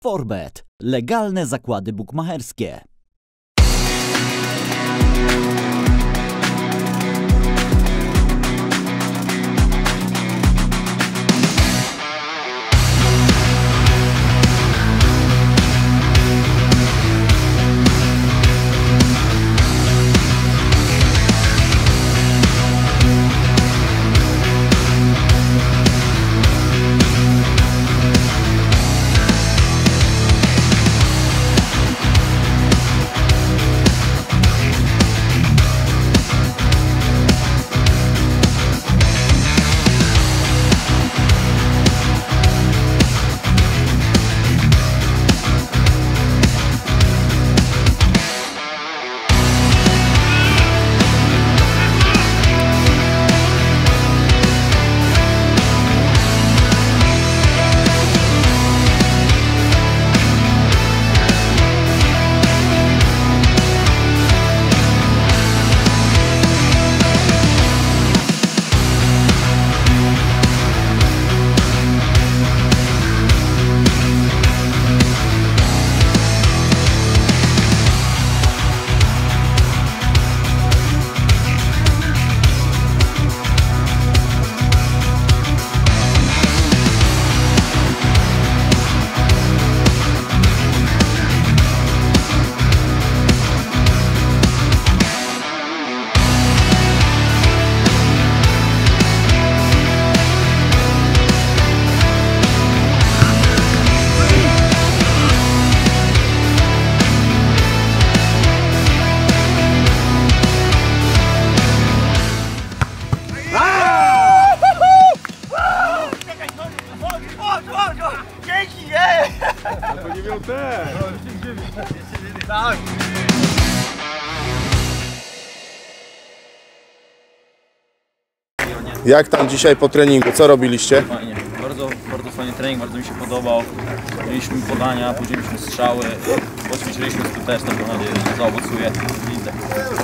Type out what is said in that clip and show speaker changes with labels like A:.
A: Forbet. Legalne zakłady bukmacherskie.
B: Dzięki, je!
C: To nie miał ten!
B: Tak!
C: Jak tam dzisiaj po treningu? Co robiliście?
D: Fajnie, bardzo fajny trening, bardzo mi się podobał. Mieliśmy podania, później mieliśmy strzały, poćwiczyliśmy skuteczność, mam nadzieję, że zaowocuje.